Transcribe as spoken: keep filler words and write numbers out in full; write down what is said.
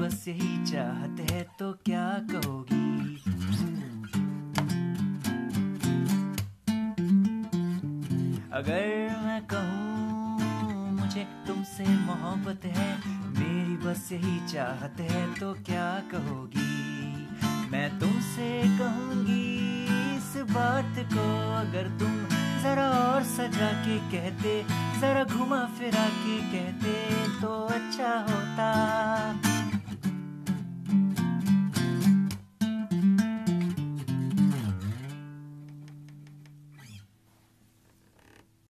बस यही चाहत है तो क्या कहोगी? अगर मैं कहूँ मुझे तुमसे मोहब्बत है, मेरी बस यही चाहत है तो क्या कहोगी? मैं तुमसे कहूँगी इस बात को, अगर तुम जरा और सजा के कहते, जरा घुमा फिरा के कहते तो अच्छा होता।